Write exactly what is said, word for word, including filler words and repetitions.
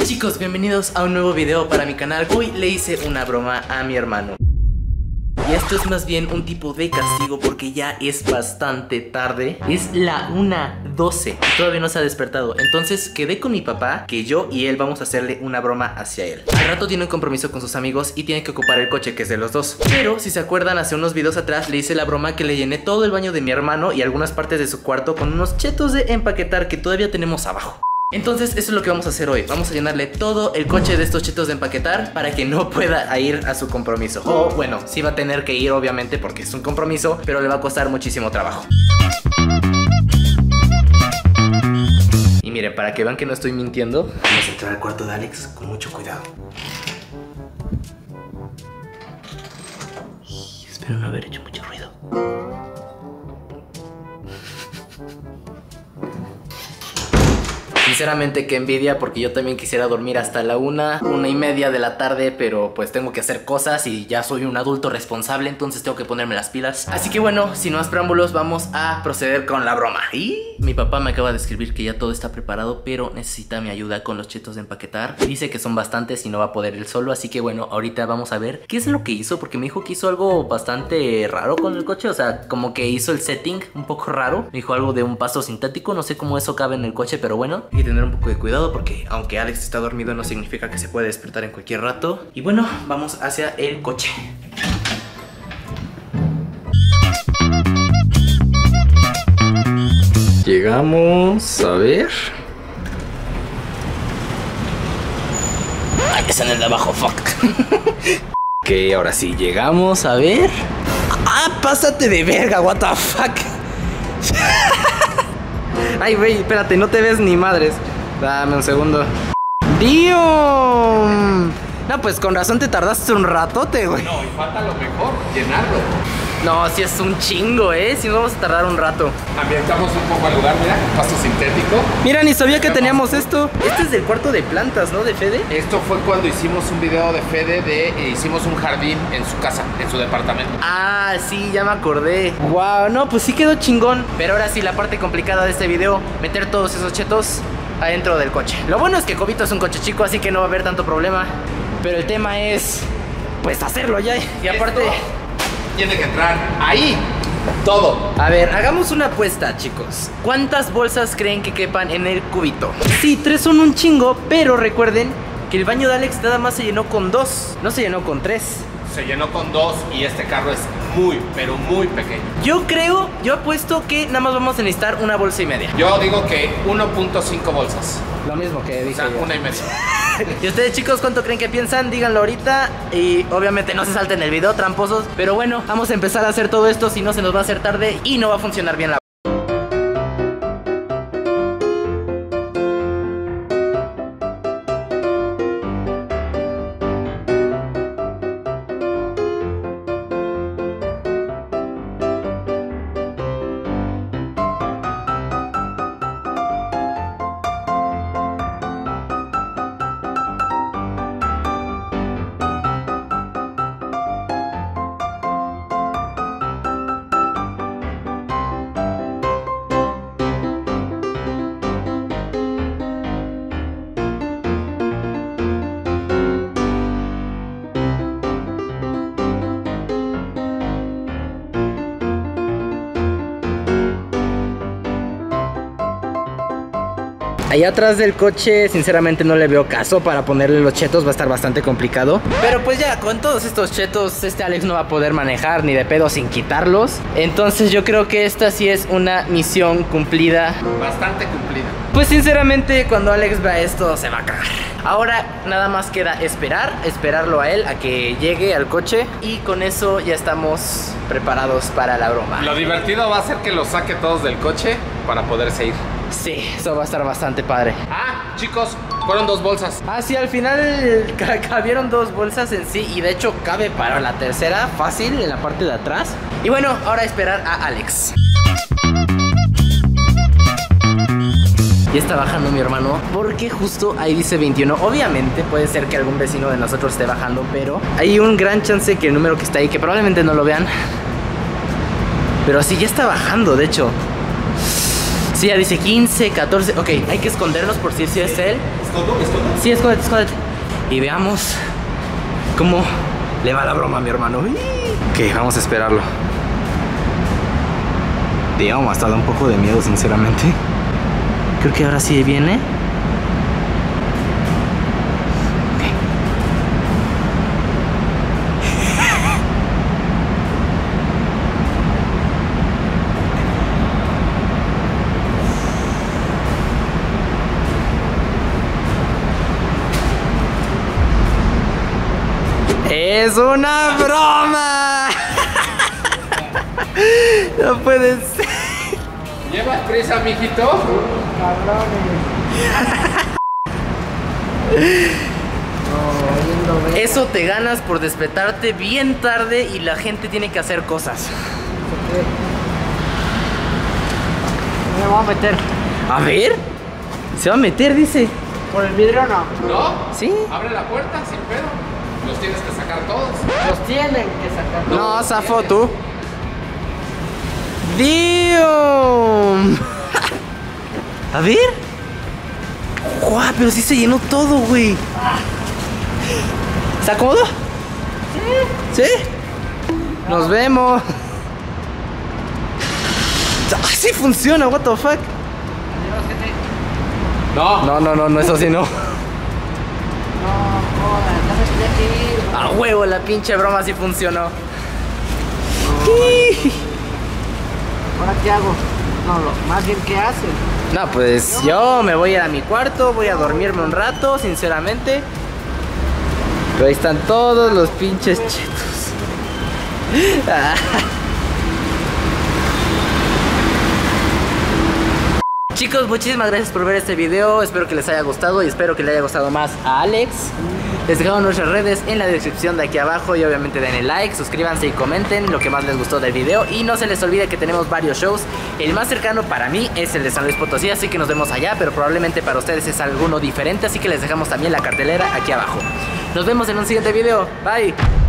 Chicos, bienvenidos a un nuevo video para mi canal. Hoy le hice una broma a mi hermano. Y esto es más bien un tipo de castigo porque ya es bastante tarde. Es la una doce y todavía no se ha despertado. Entonces quedé con mi papá que yo y él vamos a hacerle una broma hacia él. Al rato tiene un compromiso con sus amigos y tiene que ocupar el coche que es de los dos. Pero si se acuerdan, hace unos videos atrás le hice la broma que le llené todo el baño de mi hermano y algunas partes de su cuarto con unos chetos de empaquetar que todavía tenemos abajo. Entonces eso es lo que vamos a hacer hoy. Vamos a llenarle todo el coche de estos chetos de empaquetar para que no pueda ir a su compromiso. O bueno, sí va a tener que ir obviamente porque es un compromiso, pero le va a costar muchísimo trabajo. Y miren, para que vean que no estoy mintiendo, vamos a entrar al cuarto de Alex con mucho cuidado. Espero no haber hecho mucho ruido. Sinceramente qué envidia, porque yo también quisiera dormir hasta la una, una y media de la tarde, pero pues tengo que hacer cosas y ya soy un adulto responsable, entonces tengo que ponerme las pilas. Así que bueno, sin más preámbulos, vamos a proceder con la broma. Y mi papá me acaba de escribir que ya todo está preparado, pero necesita mi ayuda con los chetos de empaquetar. Dice que son bastantes y no va a poder él solo, así que bueno, ahorita vamos a ver qué es lo que hizo, porque me dijo que hizo algo bastante raro con el coche, o sea, como que hizo el setting un poco raro. Me dijo algo de un pasto sintético, no sé cómo eso cabe en el coche, pero bueno, hay que tener un poco de cuidado porque aunque Alex está dormido no significa que se puede despertar en cualquier rato. Y bueno, vamos hacia el coche. Llegamos, a ver. Ay, está en el de abajo, fuck. Ok, ahora sí, llegamos, a ver. Ah, pásate de verga, what the fuck. Ay, güey, espérate, no te ves ni madres. Dame un segundo. ¡Dios! No, pues con razón te tardaste un ratote, güey. No, y falta lo mejor, llenarlo. No, si es un chingo, ¿eh? Si no vamos a tardar un rato. Ambientamos un poco al lugar, mira, pasto sintético. Mira, ni sabía que teníamos esto. Este es del cuarto de plantas, ¿no? De Fede. Esto fue cuando hicimos un video de Fede de eh, hicimos un jardín en su casa, en su departamento. Ah, sí, ya me acordé. Wow, no, pues sí quedó chingón. Pero ahora sí, la parte complicada de este video, meter todos esos chetos adentro del coche. Lo bueno es que Cobito es un coche chico, así que no va a haber tanto problema. Pero el tema es, pues, hacerlo ya. Y aparte... Esto tiene que entrar ahí todo. A ver, hagamos una apuesta, chicos. ¿Cuántas bolsas creen que quepan en el cubito? Sí, tres son un chingo, pero recuerden que el baño de Alex nada más se llenó con dos, no se llenó con tres. Se llenó con dos y este carro es muy, pero muy pequeño. Yo creo, yo apuesto que nada más vamos a necesitar una bolsa y media. Yo digo que uno punto cinco bolsas. Lo mismo que dije. O sea, yo. una y media. ¿Y ustedes, chicos, cuánto creen que piensan? Díganlo ahorita. Y obviamente no se salten el video, tramposos. Pero bueno, vamos a empezar a hacer todo esto, si no se nos va a hacer tarde y no va a funcionar bien la... Allá atrás del coche, sinceramente no le veo caso para ponerle los chetos, va a estar bastante complicado. Pero pues ya, con todos estos chetos, este Alex no va a poder manejar ni de pedo sin quitarlos. Entonces yo creo que esta sí es una misión cumplida. Bastante cumplida. Pues sinceramente, cuando Alex vea esto, se va a cagar. Ahora nada más queda esperar, esperarlo a él, a que llegue al coche. Y con eso ya estamos preparados para la broma. Lo divertido va a ser que los saque todos del coche para poderse ir. Sí, eso va a estar bastante padre. Ah, chicos, fueron dos bolsas. Ah, sí, al final ca cabieron dos bolsas en sí. Y de hecho cabe para la tercera fácil en la parte de atrás. Y bueno, ahora esperar a Alex. Ya está bajando mi hermano, porque justo ahí dice veintiuno. Obviamente puede ser que algún vecino de nosotros esté bajando, pero hay un gran chance que el número que está ahí, que probablemente no lo vean, pero sí, ya está bajando, de hecho. Sí, ya dice quince, catorce. Ok, hay que escondernos por si sí es él. ¿Escondo? ¿Escondo? Sí, escóndete, escóndete. Y veamos cómo le va la broma a mi hermano. Ok, vamos a esperarlo. Digamos, hasta da un poco de miedo, sinceramente. Creo que ahora sí viene. ¡Es una broma! No puede ser. ¿Llevas prisa, mijito? Eso te ganas por despertarte bien tarde y la gente tiene que hacer cosas. Me voy a meter. A ver. Se va a meter, dice. ¿Por el vidrio no? ¿No? Sí. Abre la puerta sin pedo. Los tienes que sacar todos. Los tienen que sacar. No, zafo tú. ¡Dios! A ver. ¡Guau! Pero sí se llenó todo, güey. ¿Está cómodo? Sí. ¿Sí? Nos vemos. Así funciona, what the fuck. No. No, no, no, no, eso sí no. No, joder, entonces tenía que ir. A huevo, la pinche broma sí funcionó. ¿Ahora qué hago? No, lo, más bien, ¿qué hacen? No, pues yo me voy a ir a mi cuarto, voy a dormirme un rato, sinceramente. Pero ahí están todos los pinches chetos. Chicos, muchísimas gracias por ver este video. Espero que les haya gustado y espero que le haya gustado más a Alex. Les dejamos nuestras redes en la descripción de aquí abajo. Y obviamente denle like, suscríbanse y comenten lo que más les gustó del video. Y no se les olvide que tenemos varios shows. El más cercano para mí es el de San Luis Potosí, así que nos vemos allá. Pero probablemente para ustedes es alguno diferente, así que les dejamos también la cartelera aquí abajo. Nos vemos en un siguiente video. Bye.